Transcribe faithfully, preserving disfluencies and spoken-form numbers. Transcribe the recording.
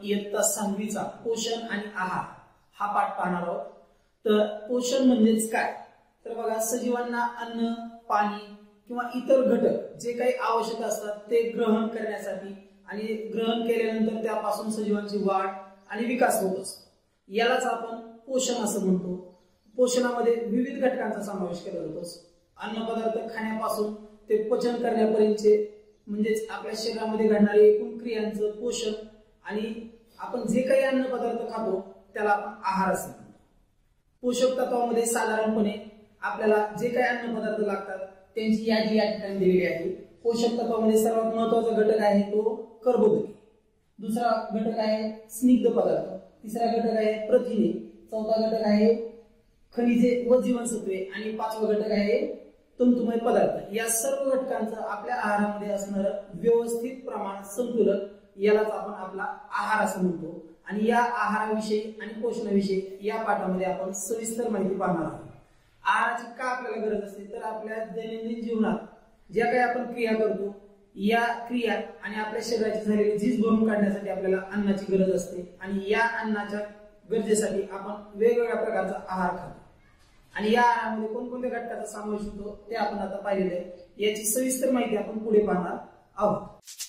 इयत्ता सहावीचा पोषण आणि आहार हा पाठ पाहणार आहोत। तर पोषण म्हणजेच काय, तर बघा सजीवांना अन्न, पाणी किंवा इतर घटक जे काही आवश्यक असतात ते ग्रहण करण्यासाठी आणि ग्रहण केल्यानंतर त्यापासून सजीवांची वाढ आणि विकास होत असतो, यालाच आपण पोषण असं म्हणतो। पोषणामध्ये विविध घटकांचा समावेश केला जातो। अन्न पदार्थ खाण्यापासून ते पचन करण्यापर्यंतचे म्हणजेच आपल्या शरीरामध्ये घडणारे एकूण क्रियांचं पोषण आणि आपण जे काही अन्न पदार्थ खातो त्याला आपण आहार असं म्हणतो। पोषक तत्वामध्ये साधारणपणे आपल्याला जे काही अन्न पदार्थ लागतात त्यांची यादी या ठिकाणी दिलेली आहे। पोषक तत्वामध्ये सर्वात महत्त्वाचा घटक आहे तो कर्बोदके, दुसरा घटक आहे स्निग्ध पदार्थ, तिसरा घटक आहे प्रथिने, चौथा घटक आहे खनिजे व जीवनसत्वे आणि पाचवा घटक आहे तंतुमय पदार्थ। या सर्व घटकांचं आपल्या आहारामध्ये असणारं व्यवस्थित प्रमाण, संतुलन यालाच आपण आपला आहार असं म्हणतो। आणि या आहाराविषयी आणि पोषणाविषयी या पाठामध्ये आपण सविस्तर माहिती पाहणार आहोत। आहाराची का आपल्याला गरज असते, तर आपल्या दैनंदिन जीवनात ज्या काही आपण क्रिया करतो या क्रिया आणि आपल्या शरीराची झालेली झीज भरून काढण्यासाठी आपल्याला अन्नाची गरज असते आणि या अन्नाच्या गरजेसाठी आपण वेगवेगळ्या प्रकारचा आहार खातो आणि या आहारामध्ये कोणकोणत्या घटकाचा समावेश होतो ते आपण आता पाहिलेलं आहे। याची सविस्तर माहिती आपण पुढे पाहणार आहोत।